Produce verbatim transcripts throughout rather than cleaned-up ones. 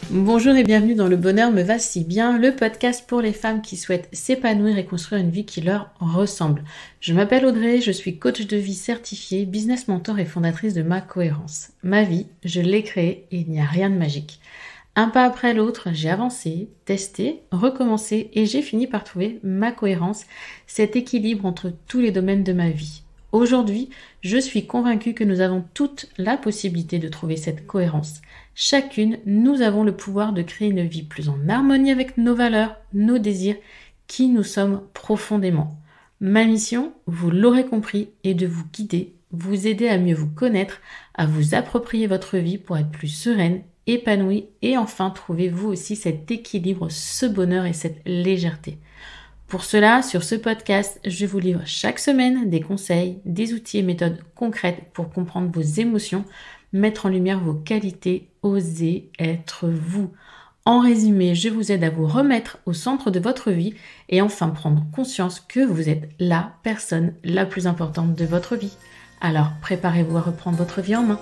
Bonjour et bienvenue dans Le Bonheur me va si bien, le podcast pour les femmes qui souhaitent s'épanouir et construire une vie qui leur ressemble. Je m'appelle Audrey, je suis coach de vie certifiée, business mentor et fondatrice de Ma Cohérence. Ma vie, je l'ai créée et il n'y a rien de magique. Un pas après l'autre, j'ai avancé, testé, recommencé et j'ai fini par trouver ma cohérence, cet équilibre entre tous les domaines de ma vie. Aujourd'hui, je suis convaincue que nous avons toute la possibilité de trouver cette cohérence. Chacune, nous avons le pouvoir de créer une vie plus en harmonie avec nos valeurs, nos désirs, qui nous sommes profondément. Ma mission, vous l'aurez compris, est de vous guider, vous aider à mieux vous connaître, à vous approprier votre vie pour être plus sereine, épanouie et enfin trouver vous aussi cet équilibre, ce bonheur et cette légèreté. Pour cela, sur ce podcast, je vous livre chaque semaine des conseils, des outils et méthodes concrètes pour comprendre vos émotions, mettre en lumière vos qualités, oser être vous. En résumé, je vous aide à vous remettre au centre de votre vie et enfin prendre conscience que vous êtes la personne la plus importante de votre vie. Alors, préparez-vous à reprendre votre vie en main.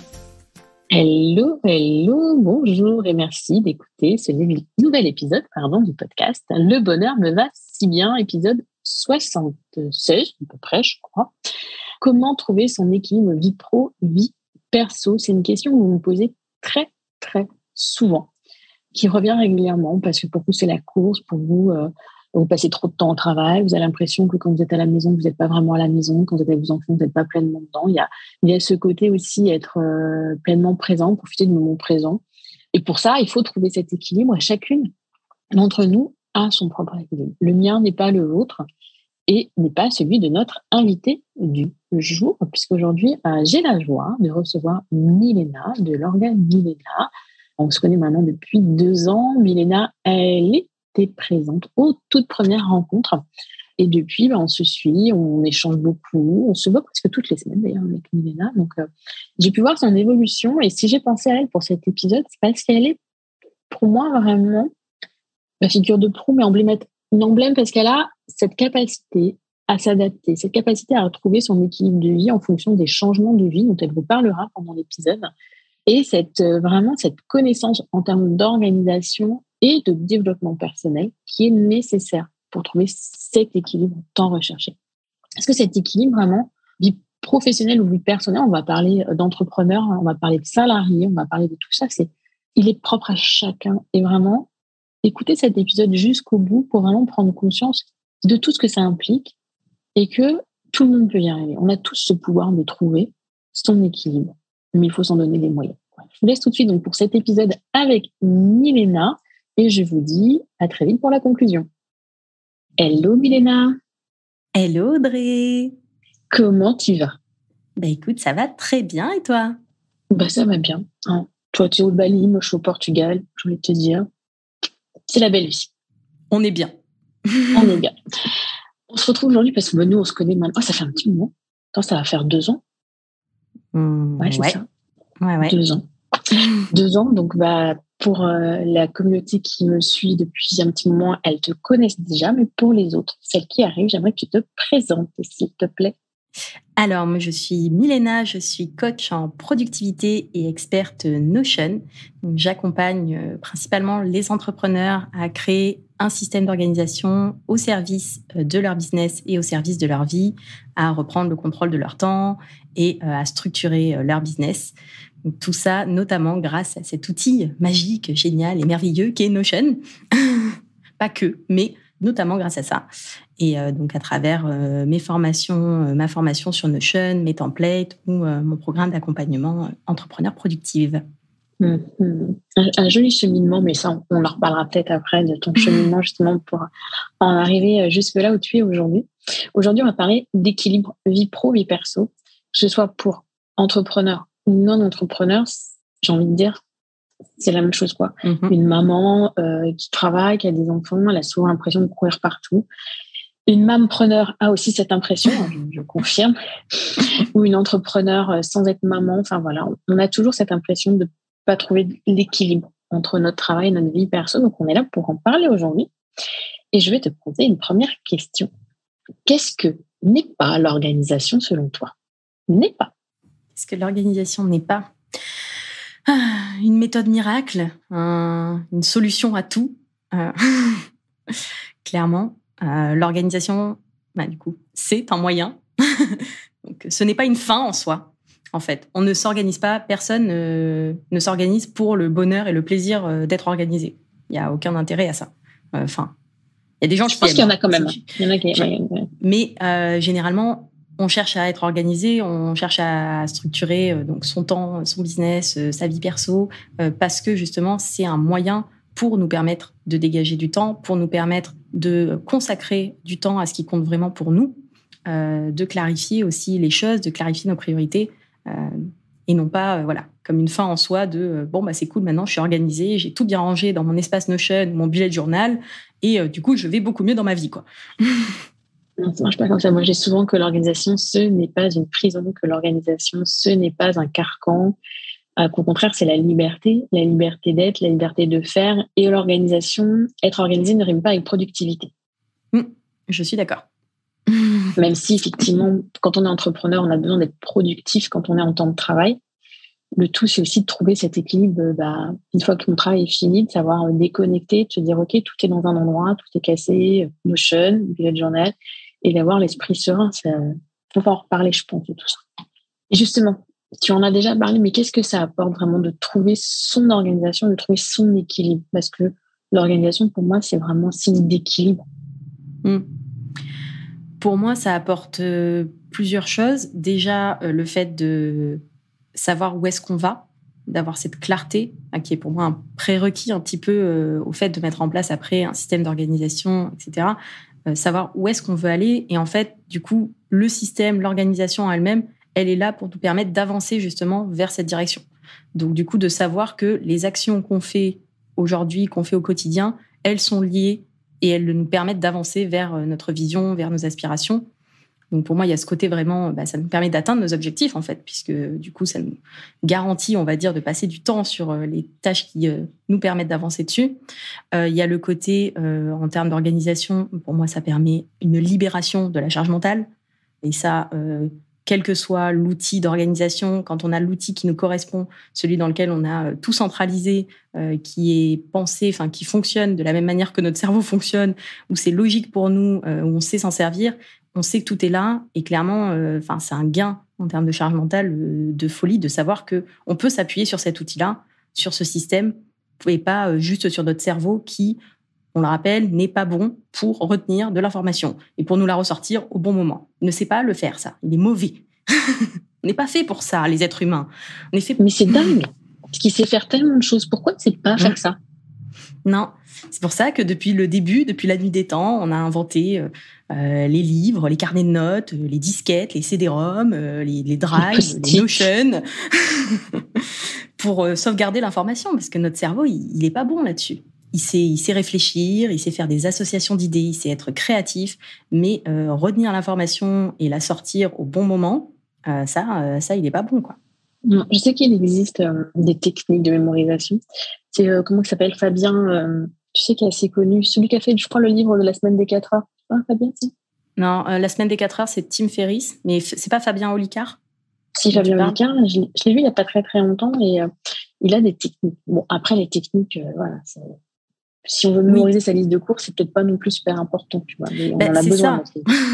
Hello, hello, bonjour et merci d'écouter ce nouvel épisode pardon, du podcast Le Bonheur me va si bien, épisode soixante-seize à peu près, je crois. Comment trouver son équilibre vie pro, vie perso? C'est une question que vous me posez très, très souvent, qui revient régulièrement parce que pour vous, c'est la course, pour vous, euh, vous passez trop de temps au travail, vous avez l'impression que quand vous êtes à la maison, vous n'êtes pas vraiment à la maison, quand vous êtes avec vos enfants, vous n'êtes pas pleinement dedans. Il y a, il y a ce côté aussi, être euh, pleinement présent, profiter du moment présent. Et pour ça, il faut trouver cet équilibre. Et chacune d'entre nous a son propre équilibre. Le mien n'est pas le vôtre et n'est pas celui de notre invité du jour, puisqu'aujourd'hui, euh, j'ai la joie de recevoir Milena de l'organe Milena. On se connaît maintenant depuis deux ans. Milena, elle est présente aux toutes premières rencontres. Et depuis, ben, on se suit, on échange beaucoup, on se voit presque toutes les semaines d'ailleurs avec Milena. Donc, euh, j'ai pu voir son évolution. Et si j'ai pensé à elle pour cet épisode, c'est parce qu'elle est, pour moi, vraiment ma figure de proue, mais emblématique. Une emblème parce qu'elle a cette capacité à s'adapter, cette capacité à retrouver son équilibre de vie en fonction des changements de vie dont elle vous parlera pendant l'épisode. Et cette, euh, vraiment cette connaissance en termes d'organisation et de développement personnel qui est nécessaire pour trouver cet équilibre tant recherché. Est-ce que cet équilibre, vraiment, vie professionnelle ou vie personnelle, on va parler d'entrepreneurs, on va parler de salariés, on va parler de tout ça, c'est, il est propre à chacun. Et vraiment, écoutez cet épisode jusqu'au bout pour vraiment prendre conscience de tout ce que ça implique et que tout le monde peut y arriver. On a tous ce pouvoir de trouver son équilibre, mais il faut s'en donner les moyens. Je vous laisse tout de suite donc, pour cet épisode avec Milena. Et je vous dis à très vite pour la conclusion. Hello Milena. Hello Audrey. Comment tu vas? Bah écoute, ça va très bien et toi? Bah ça va bien. Hein. Toi tu es au Bali, moi je suis au Portugal, j'ai envie de te dire. C'est la belle vie. On est bien. On est bien. On se retrouve aujourd'hui parce que bah, nous on se connaît maintenant. Oh, ça fait un petit moment. Attends, ça va faire deux ans. Mmh, ouais, c'est ouais. ça. Ouais, ouais. Deux ans. Deux ans, donc bah pour euh, la communauté qui me suit depuis un petit moment, elles te connaissent déjà, mais pour les autres, celles qui arrivent, j'aimerais que tu te présentes, s'il te plaît. Alors, moi, je suis Milena, je suis coach en productivité et experte Notion. Donc, j'accompagne euh, principalement les entrepreneurs à créer un système d'organisation au service de leur business et au service de leur vie, à reprendre le contrôle de leur temps et euh, à structurer euh, leur business. Donc, tout ça, notamment grâce à cet outil magique, génial et merveilleux qu'est Notion. Pas que, mais notamment grâce à ça. Et euh, donc, à travers euh, mes formations, euh, ma formation sur Notion, mes templates ou euh, mon programme d'accompagnement euh, entrepreneur productive. Mmh, mmh. Un, un joli cheminement, mais ça, on, on en reparlera peut-être après de ton cheminement, justement, pour en arriver jusque là où tu es aujourd'hui. Aujourd'hui, on va parler d'équilibre vie pro, vie perso, que ce soit pour entrepreneurs ou non-entrepreneurs. J'ai envie de dire, c'est la même chose, quoi. Mmh. Une maman euh, qui travaille, qui a des enfants, elle a souvent l'impression de courir partout. Une mampreneur a aussi cette impression, je, je confirme, ou une entrepreneur sans être maman. Enfin voilà, on a toujours cette impression de pas trouver l'équilibre entre notre travail et notre vie perso. Donc on est là pour en parler aujourd'hui. Et je vais te poser une première question. Qu'est-ce que n'est pas l'organisation selon toi? N'est pas. Qu'est-ce que l'organisation n'est pas? Ah, une méthode miracle, un, une solution à tout, euh, clairement. Euh, l'organisation, bah, du coup, c'est un moyen. Donc, ce n'est pas une fin en soi, en fait. On ne s'organise pas, personne euh, ne s'organise pour le bonheur et le plaisir euh, d'être organisé. Il n'y a aucun intérêt à ça. Enfin, il y a des gens Je qui pense aiment. qu'il y en a quand même. Il y en a qui... Mais euh, généralement, on cherche à être organisé, on cherche à structurer euh, donc son temps, son business, euh, sa vie perso, euh, parce que justement, c'est un moyen pour nous permettre de dégager du temps, pour nous permettre de consacrer du temps à ce qui compte vraiment pour nous, euh, de clarifier aussi les choses, de clarifier nos priorités, euh, et non pas euh, voilà, comme une fin en soi de euh, bon, bah, c'est cool, maintenant je suis organisée, j'ai tout bien rangé dans mon espace Notion, mon bullet journal, et euh, du coup, je vais beaucoup mieux dans ma vie, quoi. Non, ça marche pas comme ça. Moi, j'ai souvent que l'organisation, ce n'est pas une prison, que l'organisation, ce n'est pas un carcan, euh, qu'au contraire, c'est la liberté, la liberté d'être, la liberté de faire. Et l'organisation, être organisé ne rime pas avec productivité. Mmh, je suis d'accord. Même si, effectivement, quand on est entrepreneur, on a besoin d'être productif quand on est en temps de travail. Le tout, c'est aussi de trouver cet équilibre, bah, une fois que mon travail est fini, de savoir déconnecter, de se dire, OK, tout est dans un endroit, tout est cassé, Notion, bullet journal, et d'avoir l'esprit serein. Il faut en reparler, je pense, de tout ça. Et justement, tu en as déjà parlé, mais qu'est-ce que ça apporte vraiment de trouver son organisation, de trouver son équilibre? Parce que l'organisation, pour moi, c'est vraiment signe d'équilibre. Mmh. Pour moi, ça apporte euh, plusieurs choses. Déjà, euh, le fait de savoir où est-ce qu'on va, d'avoir cette clarté, hein, qui est pour moi un prérequis un petit peu euh, au fait de mettre en place après un système d'organisation, et cetera. Euh, savoir où est-ce qu'on veut aller. Et en fait, du coup, le système, l'organisation elle-même, elle est là pour nous permettre d'avancer justement vers cette direction. Donc, du coup, de savoir que les actions qu'on fait aujourd'hui, qu'on fait au quotidien, elles sont liées et elles nous permettent d'avancer vers notre vision, vers nos aspirations. Donc, pour moi, il y a ce côté vraiment, bah, ça nous permet d'atteindre nos objectifs, en fait, puisque du coup, ça nous garantit, on va dire, de passer du temps sur les tâches qui euh, nous permettent d'avancer dessus. Euh, il y a le côté, euh, en termes d'organisation, pour moi, ça permet une libération de la charge mentale. Et ça, euh, quel que soit l'outil d'organisation, quand on a l'outil qui nous correspond, celui dans lequel on a tout centralisé, euh, qui est pensé, enfin qui fonctionne de la même manière que notre cerveau fonctionne, où c'est logique pour nous, euh, où on sait s'en servir, on sait que tout est là, et clairement, euh, enfin c'est un gain en termes de charge mentale, euh, de folie, de savoir que on peut s'appuyer sur cet outil-là, sur ce système, et pas euh, juste sur notre cerveau qui, on le rappelle, n'est pas bon pour retenir de l'information et pour nous la ressortir au bon moment. Il ne sait pas le faire, ça. Il est mauvais. On n'est pas fait pour ça, les êtres humains. On est fait... Mais c'est dingue, parce qu'il sait faire tellement de choses. Pourquoi il ne sait pas faire ça? Non, c'est pour ça que depuis le début, depuis la nuit des temps, on a inventé euh, les livres, les carnets de notes, les disquettes, les C D-ROM, euh, les, les drives, les, les Notion, pour euh, sauvegarder l'information, parce que notre cerveau, il n'est pas bon là-dessus. Il sait, il sait réfléchir, il sait faire des associations d'idées, il sait être créatif, mais euh, retenir l'information et la sortir au bon moment, euh, ça, euh, ça, il n'est pas bon, quoi. Je sais qu'il existe euh, des techniques de mémorisation. C'est euh, comment ça s'appelle, Fabien, euh, tu sais, qui est assez connu, celui qui a fait, je crois, le livre de la semaine des quatre heures. Ah, Fabien, si. Non, euh, la semaine des quatre heures, c'est Tim Ferriss, mais f- c'est pas Fabien Olicard. Si, Fabien Olicard, je, je l'ai vu il n'y a pas très très longtemps et euh, il a des techniques. Bon, après, les techniques, euh, voilà, c'est... si on veut mémoriser oui. sa liste de cours, c'est peut-être pas non plus super important, tu vois, mais on ben, en a besoin.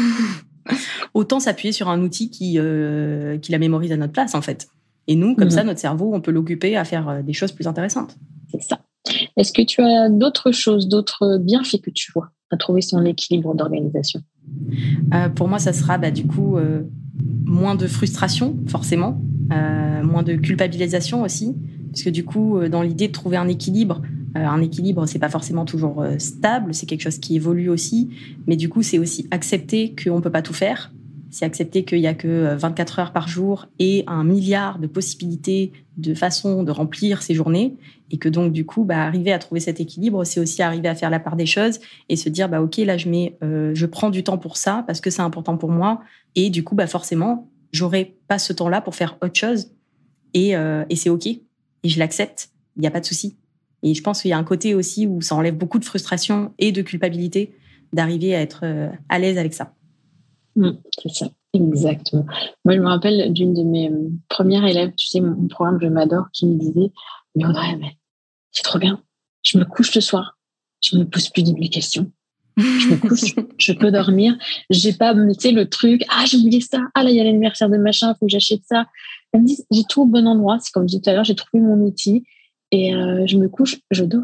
Autant s'appuyer sur un outil qui, euh, qui la mémorise à notre place, en fait. Et nous, comme mmh. ça, notre cerveau, on peut l'occuper à faire des choses plus intéressantes. C'est ça. Est-ce que tu as d'autres choses, d'autres bienfaits que tu vois à trouver son équilibre d'organisation? euh, Pour moi, ça sera bah, du coup euh, moins de frustration, forcément, euh, moins de culpabilisation aussi, parce que du coup, dans l'idée de trouver un équilibre, euh, un équilibre, c'est pas forcément toujours euh, stable, c'est quelque chose qui évolue aussi, mais du coup, c'est aussi accepter qu'on peut pas tout faire. C'est accepter qu'il n'y a que vingt-quatre heures par jour et un milliard de possibilités, de façons de remplir ses journées. Et que donc, du coup, bah, arriver à trouver cet équilibre, c'est aussi arriver à faire la part des choses et se dire, bah, OK, là, je, mets, euh, je prends du temps pour ça parce que c'est important pour moi. Et du coup, bah, forcément, j'aurai pas ce temps-là pour faire autre chose. Et, euh, et c'est OK. Et je l'accepte. Il n'y a pas de souci. Et je pense qu'il y a un côté aussi où ça enlève beaucoup de frustration et de culpabilité d'arriver à être euh, à l'aise avec ça. Mmh, c'est ça. Exactement. Moi, je me rappelle d'une de mes euh, premières élèves, tu sais, mon, mon programme Je m'adore, qui me disait, mais Audrey, mais c'est trop bien. Je me couche le soir, je ne me pose plus de questions. Je me couche, je peux dormir. J'ai pas, tu sais, le truc, ah, j'ai oublié ça, ah, là, il y a l'anniversaire de machin, il faut que j'achète ça. Elle me dit, j'ai tout au bon endroit. C'est comme je disais tout à l'heure, j'ai trouvé mon outil et euh, je me couche, je dors.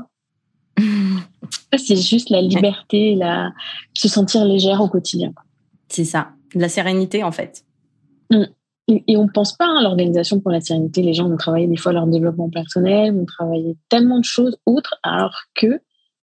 C'est juste la liberté, la... se sentir légère au quotidien. C'est ça, de la sérénité, en fait. Et, et on ne pense pas à hein, l'organisation pour la sérénité. Les gens vont travailler des fois leur développement personnel, vont travailler tellement de choses autres, alors que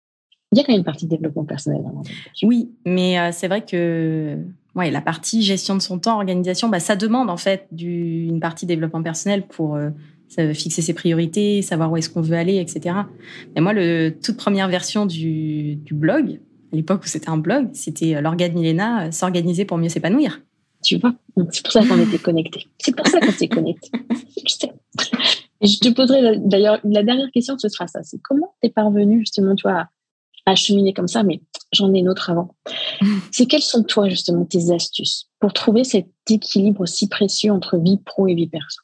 il y a quand même une partie de développement personnel dans l'organisation. Oui, mais euh, c'est vrai que ouais, la partie gestion de son temps, organisation, bah, ça demande en fait du, une partie développement personnel pour euh, fixer ses priorités, savoir où est-ce qu'on veut aller, et cetera. Mais moi, le toute première version du, du blog, à l'époque où c'était un blog, c'était l'organe Milena, euh, s'organiser pour mieux s'épanouir. Tu vois, donc c'est pour ça qu'on était connectés. C'est pour ça qu'on s'est connectés. Je sais. Et je te poserai d'ailleurs la dernière question, ce sera ça. C'est comment t'es parvenue justement, tu vois, à cheminer comme ça, mais j'en ai une autre avant. C'est quelles sont, toi, justement, tes astuces pour trouver cet équilibre si précieux entre vie pro et vie perso?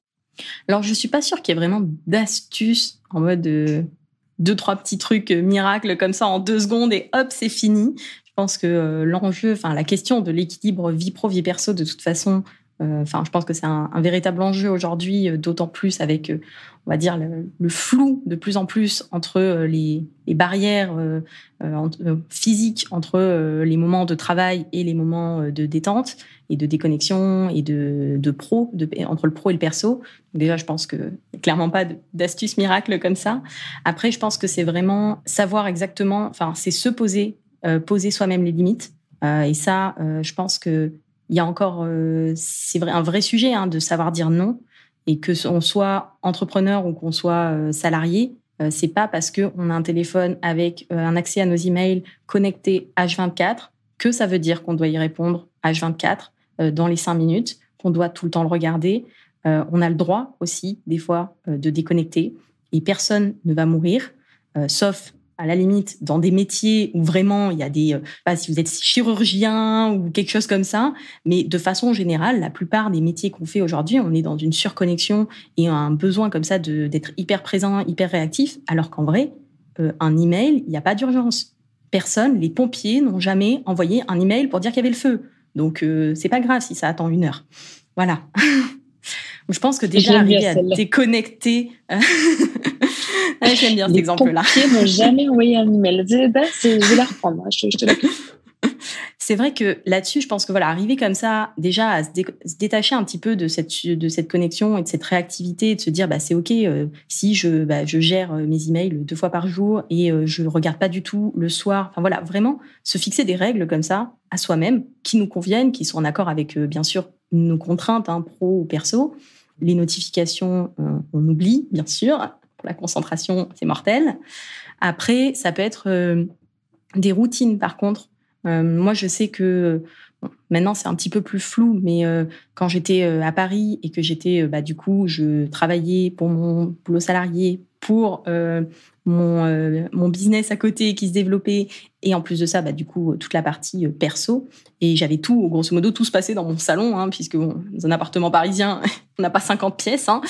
Alors, je ne suis pas sûre qu'il y ait vraiment d'astuces en mode euh, deux, trois petits trucs euh, miracles comme ça en deux secondes et hop, c'est fini. Je pense que euh, l'enjeu, enfin, la question de l'équilibre vie pro, vie perso, de toute façon, Enfin, euh, je pense que c'est un, un véritable enjeu aujourd'hui, euh, d'autant plus avec, euh, on va dire, le, le flou de plus en plus entre euh, les, les barrières euh, euh, physiques entre euh, les moments de travail et les moments de détente et de déconnexion et de, de pro, de, entre le pro et le perso. Donc déjà, je pense qu'il n'y a clairement pas d'astuce miracle comme ça. Après, je pense que c'est vraiment savoir exactement, enfin, c'est se poser, euh, poser soi-même les limites. Euh, et ça, euh, je pense que il y a encore, euh, c'est vrai, un vrai sujet hein, de savoir dire non, et que on soit entrepreneur ou qu'on soit euh, salarié, euh, c'est pas parce que on a un téléphone avec euh, un accès à nos emails connecté H vingt-quatre que ça veut dire qu'on doit y répondre H vingt-quatre euh, dans les cinq minutes, qu'on doit tout le temps le regarder. Euh, on a le droit aussi des fois euh, de déconnecter, et personne ne va mourir, euh, sauf à la limite, dans des métiers où vraiment il y a des, euh, pas si vous êtes chirurgien ou quelque chose comme ça, mais de façon générale, la plupart des métiers qu'on fait aujourd'hui, on est dans une surconnexion et un besoin comme ça de, d'être hyper présent, hyper réactif, alors qu'en vrai, euh, un email, il n'y a pas d'urgence. Personne, les pompiers n'ont jamais envoyé un email pour dire qu'il y avait le feu. Donc, euh, c'est pas grave si ça attend une heure. Voilà. Je pense que déjà arriver à déconnecter... Ah, j'aime bien cet exemple-là. Les pompiers n'ont jamais envoyé un email. Je vais la reprendre. Je, je te la C'est vrai que là-dessus, je pense que voilà, arriver comme ça, déjà à se, dé- se détacher un petit peu de cette, de cette connexion et de cette réactivité, et de se dire, bah, c'est OK euh, si je, bah, je gère mes emails deux fois par jour et euh, je ne regarde pas du tout le soir. Enfin voilà, vraiment se fixer des règles comme ça à soi-même qui nous conviennent, qui sont en accord avec, euh, bien sûr, nos contraintes, hein, pro ou perso. Les notifications, euh, on oublie, bien sûr. Pour la concentration, c'est mortel. Après, ça peut être euh, des routines, par contre. Euh, moi, je sais que bon, maintenant, c'est un petit peu plus flou, mais euh, quand j'étais euh, à Paris et que j'étais, euh, bah, du coup, je travaillais pour mon boulot salarié, pour euh, mon, euh, mon business à côté qui se développait, et en plus de ça, bah, du coup, toute la partie euh, perso. Et j'avais tout, grosso modo, tout se passait dans mon salon, hein, puisque bon, dans un appartement parisien, on n'a pas cinquante pièces. Hein.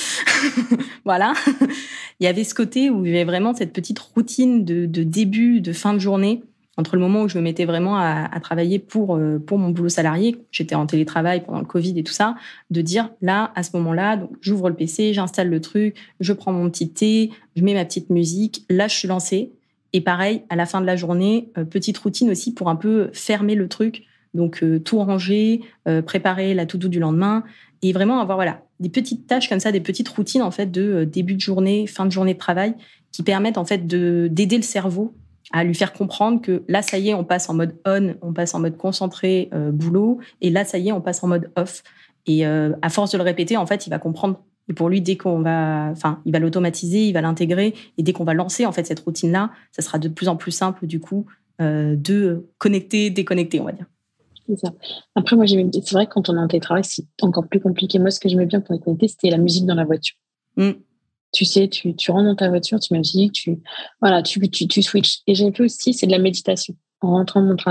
Voilà. Il y avait ce côté où il y avait vraiment cette petite routine de, de début, de fin de journée, entre le moment où je me mettais vraiment à, à travailler pour, euh, pour mon boulot salarié, j'étais en télétravail pendant le Covid et tout ça, de dire là, à ce moment-là, donc j'ouvre le P C, j'installe le truc, je prends mon petit thé, je mets ma petite musique, là, je suis lancée. Et pareil, à la fin de la journée, euh, petite routine aussi pour un peu fermer le truc, donc euh, tout ranger, euh, préparer la to-do du lendemain, et vraiment avoir voilà, des petites tâches comme ça, des petites routines en fait, de euh, début de journée, fin de journée de travail, qui permettent en fait, de, d'aider le cerveau à lui faire comprendre que là, ça y est, on passe en mode on, on passe en mode concentré, euh, boulot, et là, ça y est, on passe en mode off. Et euh, à force de le répéter, en fait, il va comprendre. Et pour lui, dès qu'on va, enfin, il va l'automatiser, il va l'intégrer, et dès qu'on va lancer en fait cette routine-là, ça sera de plus en plus simple du coup euh, de connecter, déconnecter, on va dire. C'est ça. Après, moi, j'aimais, c'est vrai que quand on est en télétravail, c'est encore plus compliqué. Moi, ce que j'aimais bien pour déconnecter, c'était la musique dans la voiture. Mm. Tu sais, tu, tu rentres dans ta voiture, tu mets la musique, tu, voilà, tu, tu, tu switches. Et j'ai fait aussi, c'est de la méditation. En rentrant de mon travail,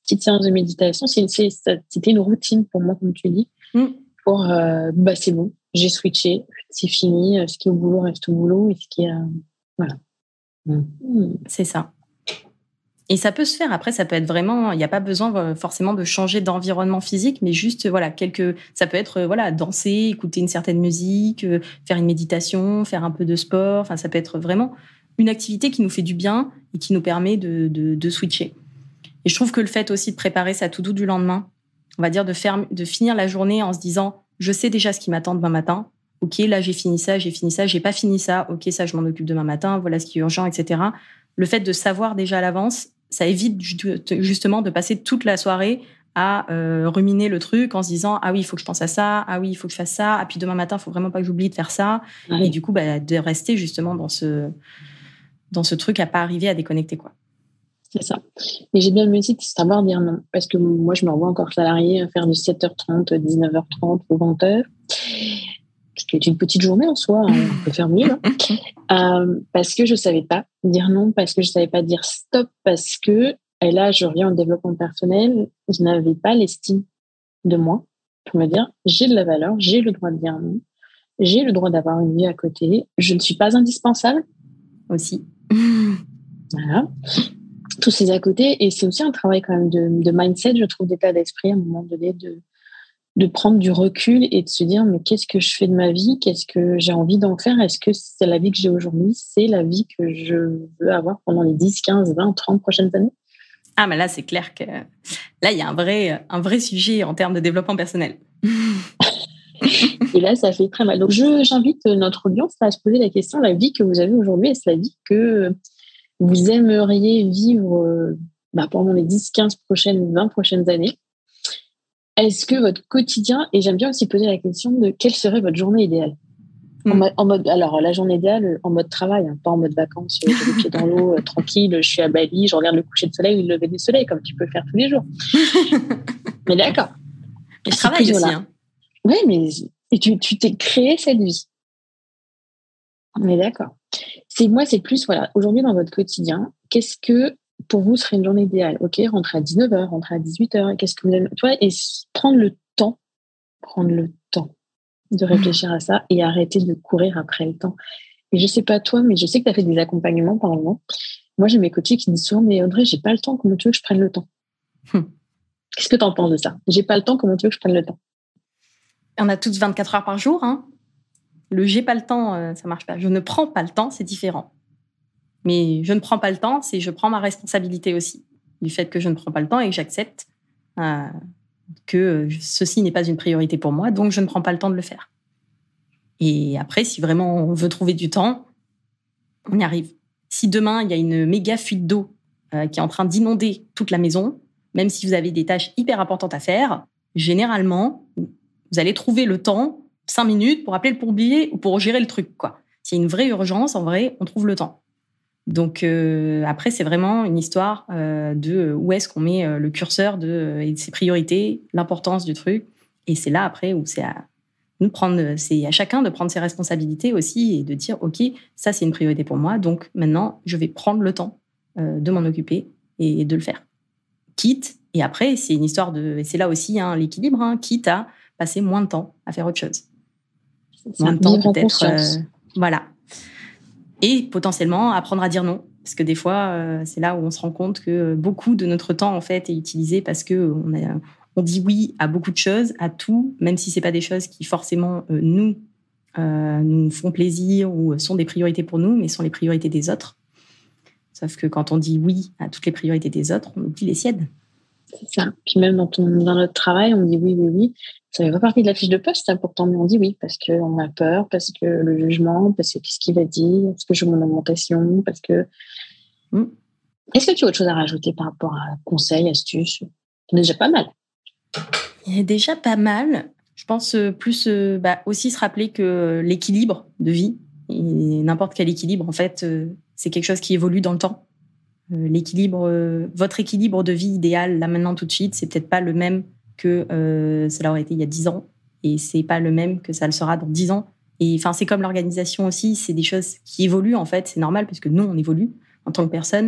petite séance de méditation. C'est, c'est, c'était une routine pour moi, comme tu dis. Mm. Pour, euh, bah, c'est bon, j'ai switché, c'est fini. Ce qui est au boulot reste au boulot. Et ce qui est, euh, voilà. Mm. C'est ça. Et ça peut se faire. Après, ça peut être vraiment, il n'y a pas besoin forcément de changer d'environnement physique, mais juste, voilà, quelques, ça peut être, voilà, danser, écouter une certaine musique, faire une méditation, faire un peu de sport. Enfin, ça peut être vraiment une activité qui nous fait du bien et qui nous permet de, de, de switcher. Et je trouve que le fait aussi de préparer sa to-do du lendemain, on va dire de faire, de finir la journée en se disant, je sais déjà ce qui m'attend demain matin. Ok, là, j'ai fini ça, j'ai fini ça, j'ai pas fini ça. Ok, ça, je m'en occupe demain matin. Voilà ce qui est urgent, et cetera. Le fait de savoir déjà à l'avance, ça évite justement de passer toute la soirée à euh, ruminer le truc en se disant « Ah oui, il faut que je pense à ça. Ah oui, il faut que je fasse ça. Ah puis demain matin, il ne faut vraiment pas que j'oublie de faire ça. Ouais. » Et du coup, bah, de rester justement dans ce, dans ce truc à ne pas arriver à déconnecter, quoi. C'est ça. Mais j'ai bien le métier de savoir dire non. Parce que moi, je me revois encore salarié faire du sept heures trente, dix-neuf heures trente ou vingt heures. Ce qui est une petite journée en soi, hein, on peut faire mieux. Hein. Euh, parce que je ne savais pas dire non, parce que je ne savais pas dire stop, parce que, et là, je reviens au développement personnel, je n'avais pas l'estime de moi pour me dire, j'ai de la valeur, j'ai le droit de dire non, j'ai le droit d'avoir une vie à côté, je ne suis pas indispensable. Aussi. Voilà. Tous ces à côté, et c'est aussi un travail quand même de, de mindset, je trouve, d'état d'esprit à un moment donné, de de prendre du recul et de se dire mais qu'est-ce que je fais de ma vie, qu'est-ce que j'ai envie d'en faire, est-ce que c'est la vie que j'ai aujourd'hui, c'est la vie que je veux avoir pendant les dix, quinze, vingt, trente prochaines années. Ah mais là c'est clair que là il y a un vrai, un vrai sujet en termes de développement personnel. Et là ça fait très mal, donc je, j'invite notre audience à se poser la question, la vie que vous avez aujourd'hui, est-ce la vie que vous aimeriez vivre bah, pendant les dix, quinze prochaines, vingt prochaines années? Est-ce que votre quotidien, et j'aime bien aussi poser la question de quelle serait votre journée idéale? Mm. En, mode, en mode, alors, la journée idéale, en mode travail, hein, pas en mode vacances, j'ai les pieds dans l'eau, euh, tranquille, je suis à Bali, je regarde le coucher de soleil ou le lever du soleil, comme tu peux faire tous les jours. Mais d'accord. Et je travaille aussi. Hein. Oui, mais et tu, tu t'es créé cette vie. Mais d'accord. C'est, moi, c'est plus, voilà, aujourd'hui, dans votre quotidien, qu'est-ce que pour vous serait une journée idéale? Ok, rentrer à dix-neuf heures, rentrer à dix-huit heures, qu'est-ce que vous aimez, tu vois, et prendre le temps, prendre le temps de réfléchir à ça et arrêter de courir après le temps. Et je sais pas toi, mais je sais que tu as fait des accompagnements pendant le moment. Moi, j'ai mes coachés qui me disent souvent, mais Audrey, j'ai pas le temps, comment tu veux que je prenne le temps? hum. Qu'est-ce que tu en penses de ça? J'ai pas le temps, comment tu veux que je prenne le temps? On a toutes vingt-quatre heures par jour, hein. Le j'ai pas le temps, euh, ça marche pas. Je ne prends pas le temps, c'est différent. Mais je ne prends pas le temps, c'est je prends ma responsabilité aussi du fait que je ne prends pas le temps et que j'accepte euh, que ceci n'est pas une priorité pour moi, donc je ne prends pas le temps de le faire. Et après, si vraiment on veut trouver du temps, on y arrive. Si demain, il y a une méga fuite d'eau euh, qui est en train d'inonder toute la maison, même si vous avez des tâches hyper importantes à faire, généralement, vous allez trouver le temps, cinq minutes, pour appeler le plombier ou pour gérer le truc, quoi. S'il y a une vraie urgence, en vrai, on trouve le temps. Donc euh, après, c'est vraiment une histoire euh, de où est-ce qu'on met euh, le curseur de, euh, et de ses priorités, l'importance du truc. Et c'est là, après, où c'est à nous de prendre, c'est à chacun de prendre ses responsabilités aussi et de dire, OK, ça, c'est une priorité pour moi. Donc maintenant, je vais prendre le temps euh, de m'en occuper et de le faire. Quitte, et après, c'est une histoire de... Et c'est là aussi hein, l'équilibre, hein, quitte à passer moins de temps à faire autre chose. Moins de temps, peut-être... Euh, voilà. Et potentiellement apprendre à dire non. Parce que des fois, euh, c'est là où on se rend compte que beaucoup de notre temps, en fait, est utilisé parce qu'on a, on dit oui à beaucoup de choses, à tout, même si ce n'est pas des choses qui forcément euh, nous, euh, nous font plaisir ou sont des priorités pour nous, mais sont les priorités des autres. Sauf que quand on dit oui à toutes les priorités des autres, on oublie les siennes. C'est ça. Puis même dans, ton, dans notre travail, on dit oui, oui, oui. Ça ne fait pas partie de la fiche de poste, ça, pourtant, mais on dit oui parce qu'on a peur, parce que le jugement, parce que qu'est-ce qu'il va dire, parce que je veux mon augmentation, parce que... Mm. Est-ce que tu as autre chose à rajouter par rapport à conseils, astuces? C'est déjà pas mal. Il y a déjà pas mal. Je pense plus euh, bah, aussi se rappeler que l'équilibre de vie, et n'importe quel équilibre, en fait, euh, c'est quelque chose qui évolue dans le temps. Euh, l'équilibre, euh, votre équilibre de vie idéal, là maintenant tout de suite, c'est peut-être pas le même que euh, ça l'aurait été il y a dix ans et c'est pas le même que ça le sera dans dix ans. Et enfin, c'est comme l'organisation aussi, c'est des choses qui évoluent en fait, c'est normal parce que nous on évolue en tant que personne,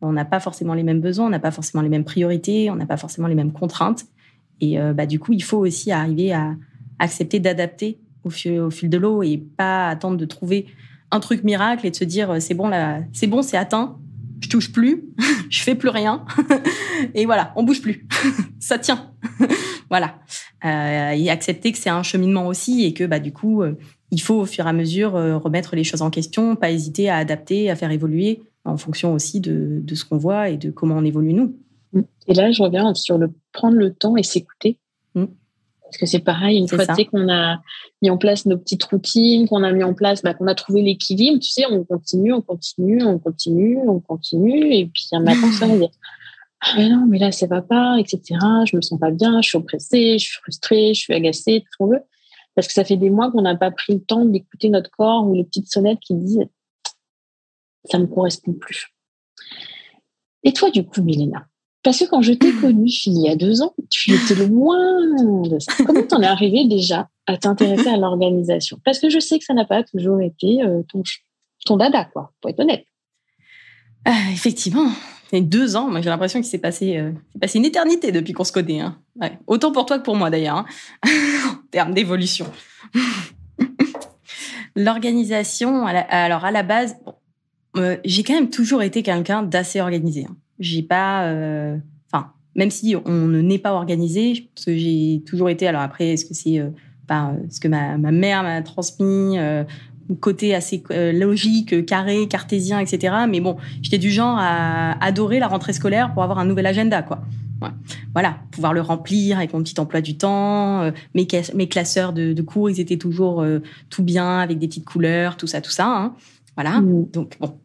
on n'a pas forcément les mêmes besoins, on n'a pas forcément les mêmes priorités, on n'a pas forcément les mêmes contraintes. Et euh, bah, du coup, il faut aussi arriver à accepter d'adapter au fil, au fil de l'eau et pas attendre de trouver un truc miracle et de se dire c'est bon, là, c'est bon, c'est atteint, je touche plus, je fais plus rien et voilà, on bouge plus, ça tient. Voilà. Euh, et accepter que c'est un cheminement aussi et que bah, du coup, euh, il faut au fur et à mesure euh, remettre les choses en question, pas hésiter à adapter, à faire évoluer en fonction aussi de, de ce qu'on voit et de comment on évolue nous. Et là, je reviens sur le prendre le temps et s'écouter. Mm. Parce que c'est pareil, une c'est fois tu sais, qu'on a mis en place nos petites routines, qu'on a mis en place, bah, qu'on a trouvé l'équilibre, tu sais, on continue, on continue, on continue, on continue. Et puis un matin, ça va dire ah mais non, mais là, ça va pas, et cetera. Je me sens pas bien, je suis oppressée, je suis frustrée, je suis agacée, tout ce qu'on veut. Parce que ça fait des mois qu'on n'a pas pris le temps d'écouter notre corps ou les petites sonnettes qui disent ça me correspond plus. Et toi, du coup, Milena, parce que quand je t'ai connue il y a deux ans, tu étais loin de ça. Comment t'en es arrivée déjà à t'intéresser à l'organisation? Parce que je sais que ça n'a pas toujours été euh, ton, ton dada, quoi, pour être honnête. Euh, effectivement, il y a deux ans, moi j'ai l'impression qu'il s'est passé, euh, s'est passé une éternité depuis qu'on se connaît. Hein. Ouais. Autant pour toi que pour moi d'ailleurs, hein. En termes d'évolution. L'organisation, à la, alors à la base, bon, euh, j'ai quand même toujours été quelqu'un d'assez organisé. Hein. J'ai pas, enfin, euh, même si on ne naît pas organisé, parce que j'ai toujours été. Alors après, est-ce que c'est euh, par ce que ma, ma mère m'a transmis, euh, côté assez euh, logique, carré, cartésien, et cetera. Mais bon, j'étais du genre à adorer la rentrée scolaire pour avoir un nouvel agenda, quoi. Ouais. Voilà, pouvoir le remplir avec mon petit emploi du temps. Euh, mes, mes classeurs de, de cours, ils étaient toujours euh, tout bien, avec des petites couleurs, tout ça, tout ça. Hein. Voilà, mmh. Donc bon.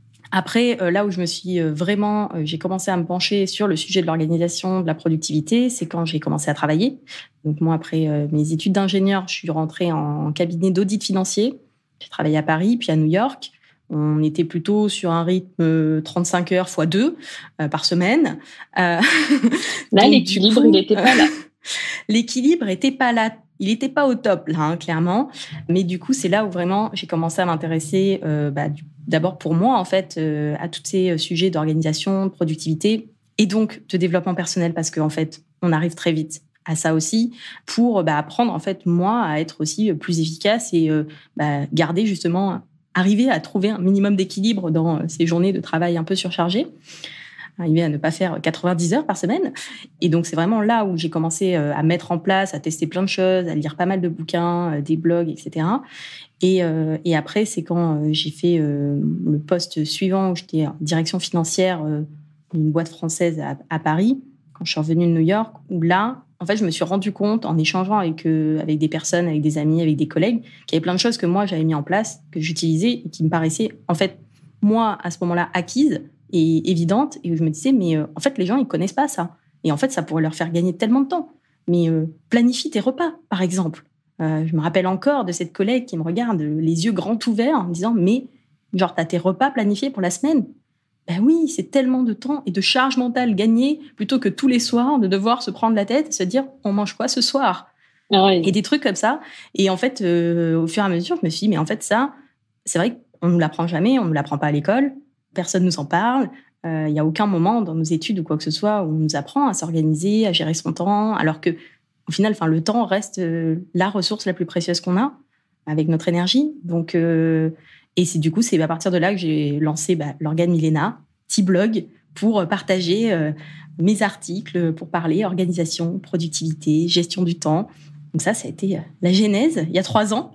Après, euh, là où je me suis euh, vraiment... Euh, j'ai commencé à me pencher sur le sujet de l'organisation, de la productivité, c'est quand j'ai commencé à travailler. Donc moi, après euh, mes études d'ingénieur, je suis rentrée en cabinet d'audit financier. J'ai travaillé à Paris, puis à New York. On était plutôt sur un rythme trente-cinq heures fois deux euh, par semaine. Euh, là, donc, l'équilibre, coup, il n'était pas là. L'équilibre n'était pas là. Il n'était pas au top, là, hein, clairement. Mais du coup, c'est là où vraiment j'ai commencé à m'intéresser, euh, bah, du, d'abord pour moi, en fait, euh, à tous ces sujets d'organisation, de productivité et donc de développement personnel, parce qu'en fait, on arrive très vite à ça aussi, pour bah, apprendre, en fait, moi, à être aussi plus efficace et euh, bah, garder justement, arriver à trouver un minimum d'équilibre dans ces journées de travail un peu surchargées, arriver à ne pas faire quatre-vingt-dix heures par semaine. Et donc, c'est vraiment là où j'ai commencé à mettre en place, à tester plein de choses, à lire pas mal de bouquins, des blogs, et cetera. Et, euh, et après, c'est quand j'ai fait euh, le poste suivant, où j'étais en direction financière euh, d'une boîte française à, à Paris, quand je suis revenue de New York, où là, en fait, je me suis rendu compte, en échangeant avec, euh, avec des personnes, avec des amis, avec des collègues, qu'il y avait plein de choses que moi, j'avais mis en place, que j'utilisais et qui me paraissaient, en fait, moi, à ce moment-là, acquises et évidentes. Et où je me disais, mais euh, en fait, les gens, ils ne connaissent pas ça. Et en fait, ça pourrait leur faire gagner tellement de temps. Mais euh, planifie tes repas, par exemple. Euh, je me rappelle encore de cette collègue qui me regarde les yeux grands ouverts en me disant, mais genre, t'as tes repas planifiés pour la semaine? Ben oui, c'est tellement de temps et de charge mentale gagnée plutôt que tous les soirs de devoir se prendre la tête et se dire on mange quoi ce soir? Ah oui. Et des trucs comme ça. Et en fait, euh, au fur et à mesure, je me suis dit mais en fait ça, c'est vrai qu'on nous l'apprend jamais, on nous l'apprend pas à l'école, personne nous en parle. Il euh, y a aucun moment dans nos études ou quoi que ce soit où on nous apprend à s'organiser, à gérer son temps, alors que au final, enfin le temps reste euh, la ressource la plus précieuse qu'on a avec notre énergie. Donc euh, Et c'est du coup, c'est à partir de là que j'ai lancé bah, l'Organe Milena, petit blog, pour partager euh, mes articles, pour parler organisation, productivité, gestion du temps. Donc ça, ça a été la genèse, il y a trois ans.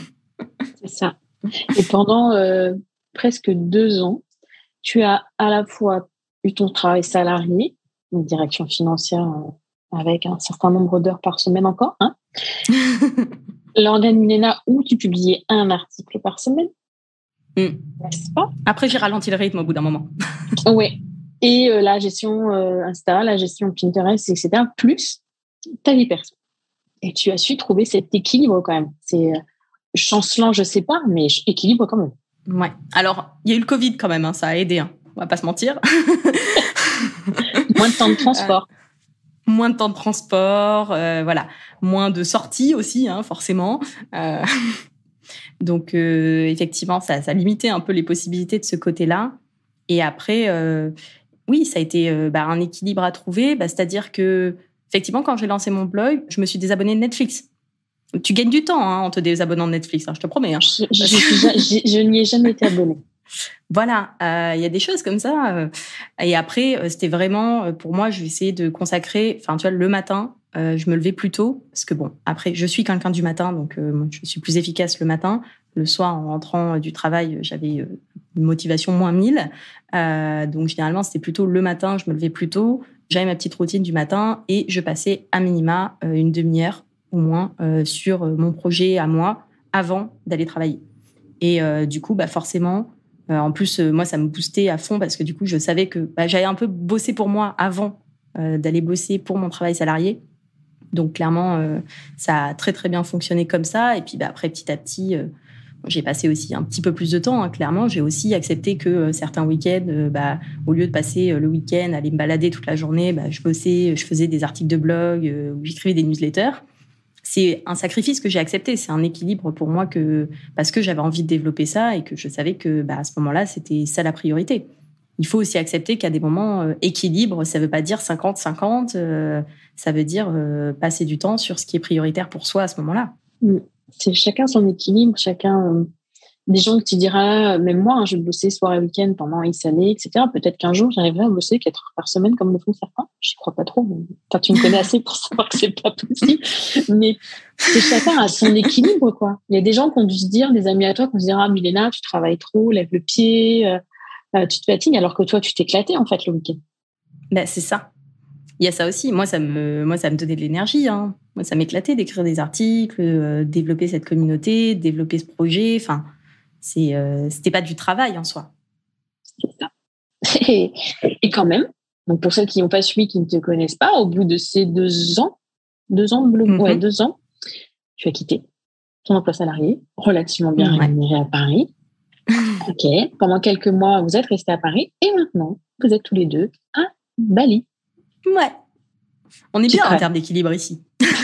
C'est ça. Et pendant euh, presque deux ans, tu as à la fois eu ton travail salarié, une direction financière euh, avec un certain nombre d'heures par semaine encore, hein l'Organe Milena, où tu publiais un article par semaine. Mmh. N'est-ce pas? Après, j'ai ralenti le rythme au bout d'un moment. Oui. Et euh, la gestion euh, Insta, la gestion Pinterest, et cetera, plus ta vie perso. Et tu as su trouver cet équilibre quand même. C'est euh, chancelant, je sais pas, mais équilibre quand même. Ouais. Alors, il y a eu le Covid quand même, hein, ça a aidé. Hein. On va pas se mentir. Moins de temps de transport. Euh, moins de temps de transport, euh, voilà. Moins de sorties aussi, hein, forcément. Euh... Donc, euh, effectivement, ça, ça limitait un peu les possibilités de ce côté-là. Et après, euh, oui, ça a été euh, bah, un équilibre à trouver. Bah, c'est-à-dire que, effectivement, quand j'ai lancé mon blog, je me suis désabonnée de Netflix. Tu gagnes du temps hein, en te désabonnant de Netflix, hein, je te promets. Hein. Je, je, je, je, je n'y ai jamais été abonnée. Voilà, il euh, y a des choses comme ça. Euh, et après, euh, c'était vraiment, euh, pour moi, je vais essayer de consacrer, enfin, tu vois, le matin, euh, je me levais plus tôt, parce que bon, après, je suis quelqu'un du matin, donc euh, je suis plus efficace le matin. Le soir, en rentrant du travail, j'avais euh, une motivation moins mille. Euh, donc, généralement, c'était plutôt le matin, je me levais plus tôt. J'avais ma petite routine du matin et je passais à minima euh, une demi-heure au moins euh, sur mon projet à moi avant d'aller travailler. Et euh, du coup, bah, forcément, euh, en plus, euh, moi, ça me boostait à fond parce que du coup, je savais que bah, j'avais un peu bossé pour moi avant euh, d'aller bosser pour mon travail salarié. Donc, clairement, euh, ça a très, très bien fonctionné comme ça. Et puis, bah, après, petit à petit, euh, j'ai passé aussi un petit peu plus de temps. Hein, clairement, j'ai aussi accepté que euh, certains week-ends, euh, bah, au lieu de passer euh, le week-end, aller me balader toute la journée, bah, je bossais, je faisais des articles de blog, euh, ou j'écrivais des newsletters. C'est un sacrifice que j'ai accepté. C'est un équilibre pour moi que, parce que j'avais envie de développer ça et que je savais que bah, à ce moment-là, c'était ça la priorité. Il faut aussi accepter qu'à des moments, euh, équilibre, ça ne veut pas dire cinquante cinquante, euh, ça veut dire euh, passer du temps sur ce qui est prioritaire pour soi à ce moment-là. C'est chacun son équilibre, chacun... Euh, des gens que tu diras, même moi, hein, je bossais soir et week-end pendant X années, et cetera. Peut-être qu'un jour, j'arriverai à bosser quatre heures par semaine comme le font certains. Je crois pas trop. Enfin, tu me connais assez pour savoir que c'est pas possible. Mais c'est chacun a son équilibre, quoi. Il y a des gens qui ont dû se dire, des amis à toi, qui ont dû se dire, ah, Milena, tu travailles trop, lève le pied, euh, tu te fatigues, alors que toi, tu t'éclatais, en fait, le week-end. Ben, c'est ça. Il y a ça aussi. Moi, ça me, moi, ça me donnait de l'énergie, hein. Moi, ça m'éclatait d'écrire des articles, euh, développer cette communauté, développer ce projet. Enfin, c'est, euh, c'était pas du travail en soi. C'est ça. Et, et quand même, donc pour celles qui n'ont pas suivi, qui ne te connaissent pas, au bout de ces deux ans, deux ans de blog, mm-hmm. ouais, deux ans, tu as quitté ton emploi salarié, relativement bien ouais. rémunéré à Paris. Ok. Pendant quelques mois, vous êtes restés à Paris et maintenant, vous êtes tous les deux à Bali. Ouais. On est bien en termes d'équilibre ici.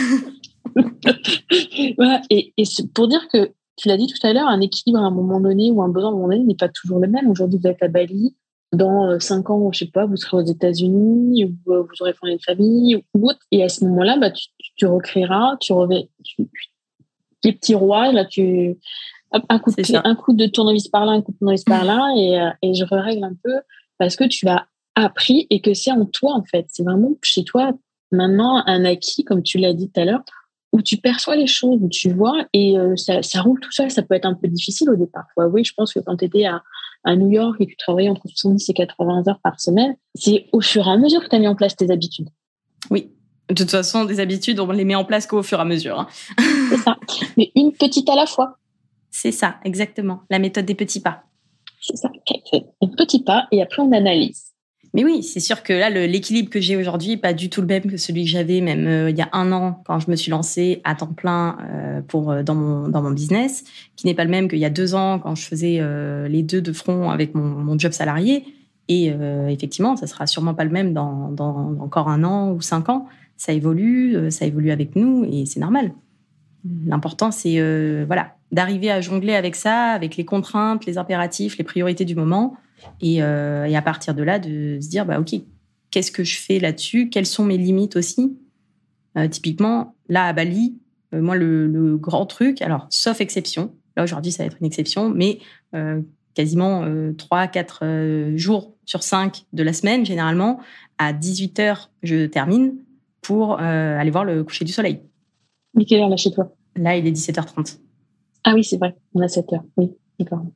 Voilà. Et, et pour dire que, tu l'as dit tout à l'heure, un équilibre à un moment donné ou un besoin à un moment donné n'est pas toujours le même. Aujourd'hui, vous êtes à Bali. Dans cinq ans, je sais pas, vous serez aux États-Unis ou vous aurez fondé une famille ou autre. Et à ce moment-là, bah, tu, tu recréeras, tu revais, tu, les petits rois, là, tu, un coup, de, un coup de tournevis par là, un coup de tournevis par là, et, et je règle un peu parce que tu as appris et que c'est en toi, en fait. C'est vraiment chez toi, maintenant, un acquis, comme tu l'as dit tout à l'heure, où tu perçois les choses, où tu vois, et euh, ça, ça roule tout seul. Ça peut être un peu difficile au départ. Faut avouer, je pense que quand tu étais à, à New York et que tu travaillais entre soixante-dix et quatre-vingts heures par semaine, c'est au fur et à mesure que tu as mis en place tes habitudes. Oui. De toute façon, des habitudes, on les met en place qu'au fur et à mesure. Hein. C'est ça. Mais une petite à la fois. C'est ça, exactement. La méthode des petits pas. C'est ça. Okay. Un petit pas et après, on analyse. Mais oui, c'est sûr que là, le, l'équilibre que j'ai aujourd'hui n'est pas du tout le même que celui que j'avais même euh, il y a un an quand je me suis lancée à temps plein euh, pour, euh, dans, mon, dans mon business, qui n'est pas le même qu'il y a deux ans quand je faisais euh, les deux de front avec mon, mon job salarié. Et euh, effectivement, ça sera sûrement pas le même dans, dans encore un an ou cinq ans. Ça évolue, euh, ça évolue avec nous et c'est normal. L'important, c'est euh, voilà, d'arriver à jongler avec ça, avec les contraintes, les impératifs, les priorités du moment. Et, euh, et à partir de là, de se dire, bah, OK, qu'est-ce que je fais là-dessus ? Quelles sont mes limites aussi ? euh, Typiquement, là, à Bali, euh, moi, le, le grand truc, alors, sauf exception, là, aujourd'hui, ça va être une exception, mais euh, quasiment euh, trois à quatre euh, jours sur cinq de la semaine, généralement, à dix-huit heures, je termine pour euh, aller voir le coucher du soleil. Mais quelle heure, là, chez toi ? Là, il est dix-sept heures trente. Ah oui, c'est vrai, on a sept heures, oui, d'accord.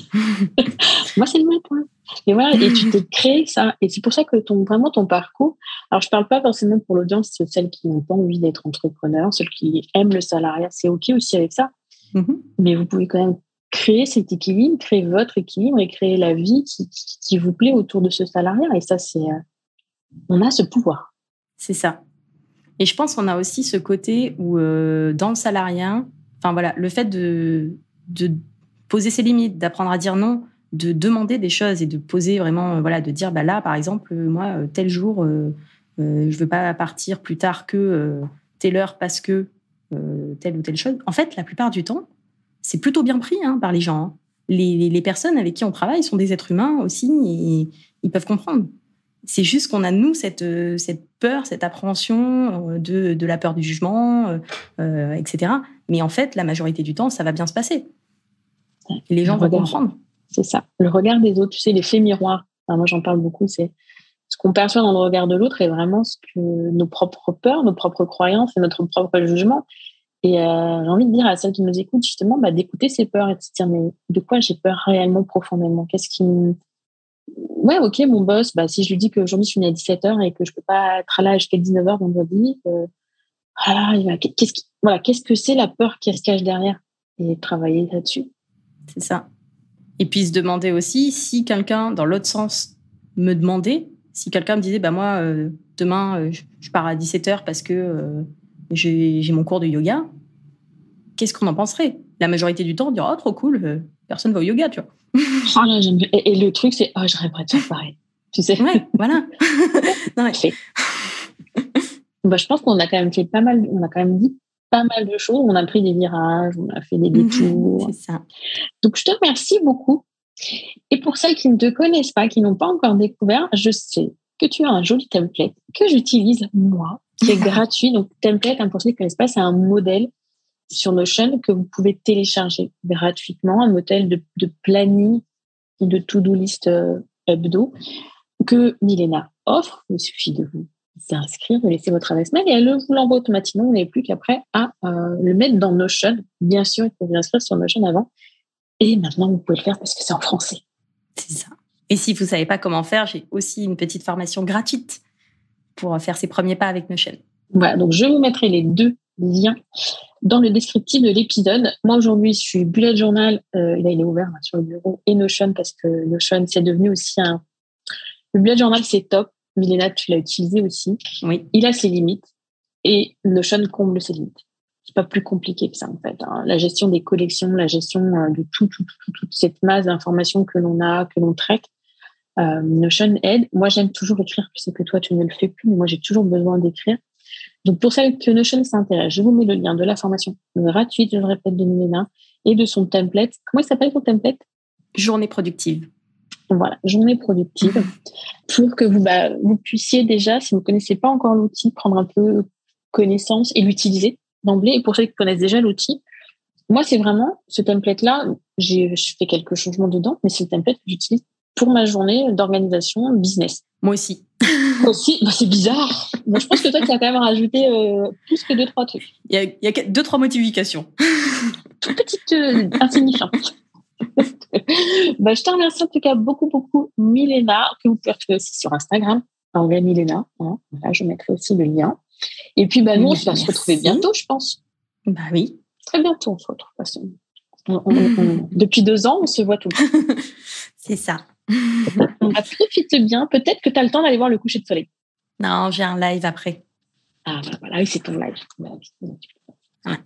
Moi, c'est le matin. Et voilà, et tu t'es créé ça. Et c'est pour ça que ton, vraiment ton parcours, alors je parle pas forcément pour l'audience, c'est celles qui n'ont pas envie d'être entrepreneurs, celles qui aiment le salariat, c'est OK aussi avec ça. Mm-hmm. Mais vous pouvez quand même créer cet équilibre, créer votre équilibre et créer la vie qui, qui, qui vous plaît autour de ce salariat. Et ça, c'est, euh, on a ce pouvoir. C'est ça. Et je pense qu'on a aussi ce côté où, euh, dans le salariat, enfin voilà, le fait de, de poser ses limites, d'apprendre à dire non, de demander des choses et de poser vraiment, voilà, de dire, bah là, par exemple, moi, tel jour, euh, euh, je veux pas partir plus tard que euh, telle heure parce que euh, telle ou telle chose. En fait, la plupart du temps, c'est plutôt bien pris hein, par les gens. Hein. les, les personnes avec qui on travaille sont des êtres humains aussi et ils peuvent comprendre. C'est juste qu'on a, nous, cette, cette peur, cette appréhension de, de la peur du jugement, euh, et cetera. Mais en fait, la majorité du temps, ça va bien se passer. Et les gens vont comprendre. C'est ça. Le regard des autres, tu sais, l'effet miroir. Enfin, moi, j'en parle beaucoup. C'est ce qu'on perçoit dans le regard de l'autre est vraiment ce que nos propres peurs, nos propres croyances et notre propre jugement. Et euh, j'ai envie de dire à celles qui nous écoutent, justement, bah, d'écouter ces peurs et de se dire, mais de quoi j'ai peur réellement profondément? Qu'est-ce qui me... Ouais, ok, mon boss, bah, si je lui dis qu'aujourd'hui je suis née à dix-sept heures et que je peux pas être là jusqu'à dix-neuf heures vendredi, euh, ah, il va, qu'est-ce, qui, voilà, qu'est-ce que c'est la peur qui se cache derrière? Et travailler là-dessus. C'est ça. Et puis se demander aussi si quelqu'un, dans l'autre sens, me demandait, si quelqu'un me disait, bah, moi, euh, demain, euh, je pars à dix-sept heures parce que euh, j'ai, j'ai mon cours de yoga, qu'est-ce qu'on en penserait? La majorité du temps, on dirait, oh, trop cool, euh, personne va au yoga, tu vois. Oh là, j'aime... et, et le truc, c'est, oh, je rêverais de faire pareil. Tu sais? Ouais, voilà. Non, ouais. Bah, je pense qu'on a quand même fait pas mal, on a quand même dit pas mal de choses. On a pris des virages, on a fait des détours. C'est ça. Donc, je te remercie beaucoup. Et pour celles qui ne te connaissent pas, qui n'ont pas encore découvert, je sais que tu as un joli template que j'utilise moi, qui est gratuit. Donc, template, hein, pour ceux qui ne connaissent pas, c'est un modèle sur Notion que vous pouvez télécharger gratuitement, un modèle de, de planning de to-do list euh, hebdo que Milena offre. Il suffit de vous inscrire, de laisser votre adresse mail et elle vous l'envoie automatiquement. Vous n'avez plus qu'après à euh, le mettre dans Notion. Bien sûr, il faut vous inscrire sur Notion avant. Et maintenant, vous pouvez le faire parce que c'est en français. C'est ça. Et si vous ne savez pas comment faire, j'ai aussi une petite formation gratuite pour faire ses premiers pas avec Notion. Voilà, donc je vous mettrai les deux liens dans le descriptif de l'épisode. Moi, aujourd'hui, je suis bullet journal. Euh, là, il est ouvert hein, sur le bureau et Notion parce que Notion, c'est devenu aussi un... Le bullet journal, c'est top. Milena, tu l'as utilisé aussi. Oui. Il a ses limites et Notion comble ses limites. C'est pas plus compliqué que ça, en fait. Hein. La gestion des collections, la gestion euh, de tout, tout, tout, toute cette masse d'informations que l'on a, que l'on traite. Euh, Notion aide. Moi, j'aime toujours écrire. Je sais que toi, tu ne le fais plus, mais moi, j'ai toujours besoin d'écrire. Donc, pour celles que Notion s'intéresse, je vous mets le lien de la formation gratuite, je le répète, de Milena et de son template. Comment il s'appelle ton template? Journée productive. Voilà, journée productive. Pour que vous, bah, vous puissiez déjà, si vous ne connaissez pas encore l'outil, prendre un peu connaissance et l'utiliser d'emblée. Et pour ceux qui connaissent déjà l'outil, moi, c'est vraiment ce template-là. J'ai, je fais quelques changements dedans, mais c'est le template que j'utilise pour ma journée d'organisation business. Moi aussi. Moi aussi, bah, c'est bizarre. Moi, je pense que toi, tu as quand même rajouté euh, plus que deux, trois trucs. Il y a, il y a deux, trois modifications. Toute petite, euh, insignifiante. bah, je te remercie en tout cas beaucoup, beaucoup, Milena, que vous pouvez retrouver aussi sur Instagram, anglais Milena. Hein. Là, je mettrai aussi le lien. Et puis, bah, nous, on va se retrouver bientôt, je pense. Bah oui. Très bientôt, on se retrouve. On, on, on, depuis deux ans, on se voit tout le temps. C'est ça. Bah, profite bien. Peut-être que tu as le temps d'aller voir le coucher de soleil. Non, j'ai un live après. Ah, bah, voilà, oui, c'est ton live. Bah, okay.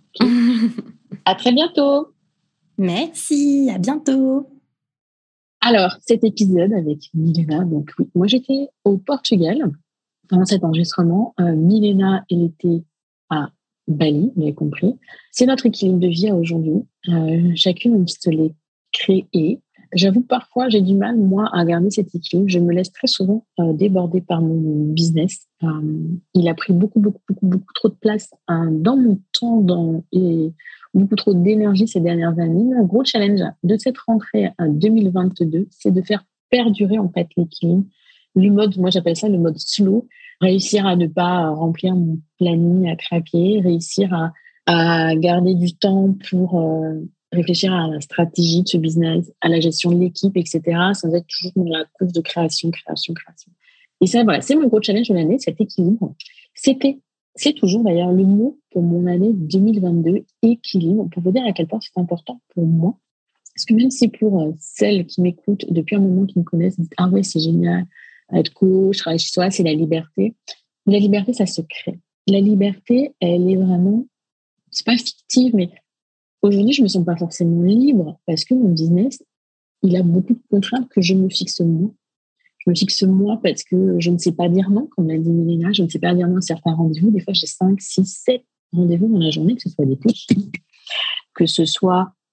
À très bientôt. Merci, à bientôt. Alors, cet épisode avec Milena, donc oui, moi j'étais au Portugal pendant cet enregistrement. Euh, Milena, elle était à Bali, vous avez compris. C'est notre équilibre de vie aujourd'hui. Euh, chacune, on se l'est créé. J'avoue, parfois, j'ai du mal, moi, à garder cet équilibre. Je me laisse très souvent euh, déborder par mon business. Euh, il a pris beaucoup, beaucoup, beaucoup, beaucoup trop de place hein, dans mon temps dans, et beaucoup trop d'énergie ces dernières années. Mon gros challenge de cette rentrée à deux mille vingt-deux, c'est de faire perdurer en fait l'équilibre. Le mode, moi, j'appelle ça le mode slow. Réussir à ne pas remplir mon planning à craquer, réussir à, à garder du temps pour... Euh, réfléchir à la stratégie de ce business, à la gestion de l'équipe, et cetera, sans être toujours dans la course de création, création, création. Et ça, voilà, c'est mon gros challenge de l'année, cet équilibre. C'était, c'est toujours d'ailleurs le mot pour mon année deux mille vingt-deux, équilibre, pour vous dire à quel point c'est important pour moi. Parce que même si pour euh, celles qui m'écoutent depuis un moment, qui me connaissent, disent « Ah ouais, c'est génial, être coach, travailler chez soi, c'est la liberté ». La liberté, ça se crée. La liberté, elle est vraiment, c'est pas fictive, mais aujourd'hui, je ne me sens pas forcément libre parce que mon business, il a beaucoup de contraintes que je me fixe moi. Je me fixe moi parce que je ne sais pas dire non, comme l'a dit Milena, je ne sais pas dire non à certains rendez-vous. Des fois, j'ai cinq, six, sept rendez-vous dans la journée, que ce soit des coachs, que ce soit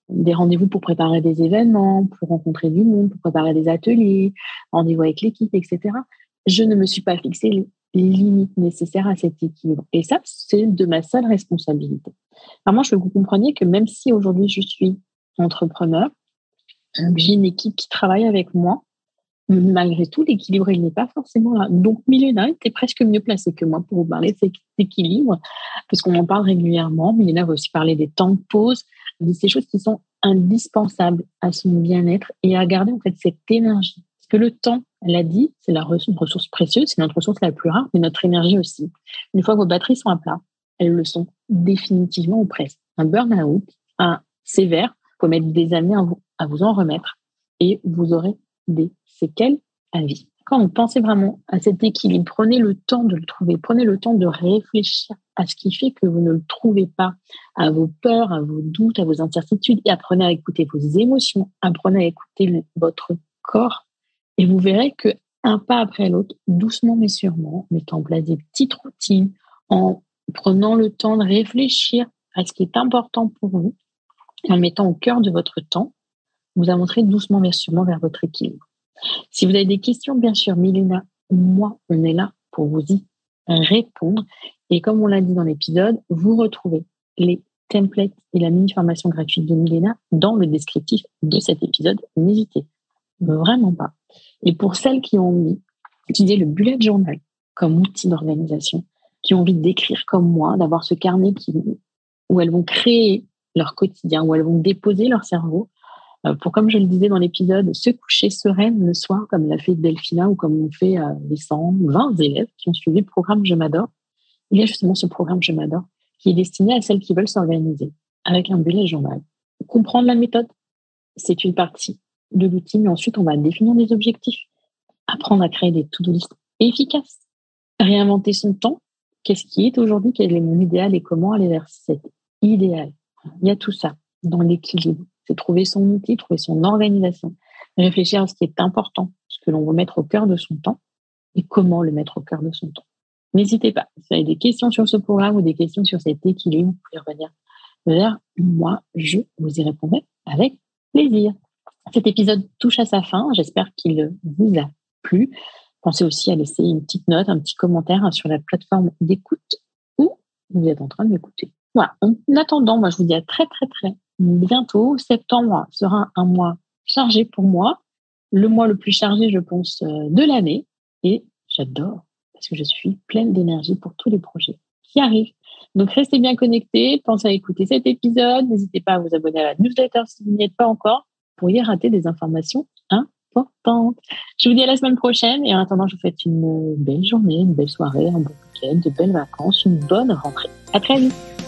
des rendez-vous pour préparer des événements, pour rencontrer du monde, pour préparer des ateliers, rendez-vous avec l'équipe, et cetera. Je ne me suis pas fixé les limites nécessaires à cet équilibre. Et ça, c'est de ma seule responsabilité. Vraiment, je veux que vous compreniez que même si aujourd'hui je suis entrepreneur, que j'ai une équipe qui travaille avec moi, malgré tout, l'équilibre, il n'est pas forcément là. Donc, Milena était presque mieux placée que moi pour vous parler de cet équilibre, parce qu'on en parle régulièrement. Milena va aussi parler des temps de pause, de ces choses qui sont indispensables à son bien-être et à garder en fait cette énergie. Parce que le temps, elle a dit, c'est la ressource précieuse, c'est notre ressource la plus rare, mais notre énergie aussi. Une fois que vos batteries sont à plat, elles le sont définitivement ou presque. Un burn-out, un sévère, il faut mettre des années à vous, à vous en remettre et vous aurez des séquelles à vie. Quand vous pensez vraiment à cet équilibre, prenez le temps de le trouver, prenez le temps de réfléchir à ce qui fait que vous ne le trouvez pas, à vos peurs, à vos doutes, à vos incertitudes, et apprenez à écouter vos émotions, apprenez à écouter le, votre corps, et vous verrez que un pas après l'autre, doucement mais sûrement, en mettant en place des petites routines, en prenant le temps de réfléchir à ce qui est important pour vous, et en le mettant au cœur de votre temps, vous avancerez doucement mais sûrement vers votre équilibre. Si vous avez des questions, bien sûr, Milena ou moi, on est là pour vous y répondre. Et comme on l'a dit dans l'épisode, vous retrouvez les templates et la mini-formation gratuite de Milena dans le descriptif de cet épisode. N'hésitez vraiment pas. Et pour celles qui ont envie d'utiliser le bullet journal comme outil d'organisation, qui ont envie d'écrire comme moi, d'avoir ce carnet qui, où elles vont créer leur quotidien, où elles vont déposer leur cerveau, pour, comme je le disais dans l'épisode, se coucher sereine le soir, comme l'a fait Delphina ou comme l'ont fait euh, les cent vingt élèves qui ont suivi le programme Je m'adore. Il y a justement ce programme Je m'adore qui est destiné à celles qui veulent s'organiser avec un bullet journal. Comprendre la méthode, c'est une partie de l'outil, mais ensuite on va définir des objectifs, apprendre à créer des to-do list efficaces, réinventer son temps, qu'est-ce qui est aujourd'hui, quel est mon idéal et comment aller vers cet idéal. Il y a tout ça dans l'équilibre. C'est trouver son outil, trouver son organisation, réfléchir à ce qui est important, ce que l'on veut mettre au cœur de son temps et comment le mettre au cœur de son temps. N'hésitez pas, si vous avez des questions sur ce programme ou des questions sur cet équilibre, vous pouvez revenir vers moi, je vous y répondrai avec plaisir. Cet épisode touche à sa fin, j'espère qu'il vous a plu. Pensez aussi à laisser une petite note, un petit commentaire sur la plateforme d'écoute où vous êtes en train de m'écouter. Voilà, en attendant, moi je vous dis à très très très bientôt. Septembre sera un mois chargé pour moi, le mois le plus chargé, je pense, de l'année. Et j'adore, parce que je suis pleine d'énergie pour tous les projets qui arrivent. Donc, restez bien connectés, pensez à écouter cet épisode. N'hésitez pas à vous abonner à la newsletter si vous n'y êtes pas encore, pour y rater des informations importantes. Je vous dis à la semaine prochaine. Et en attendant, je vous souhaite une belle journée, une belle soirée, un bon week-end, de belles vacances, une bonne rentrée. À très vite.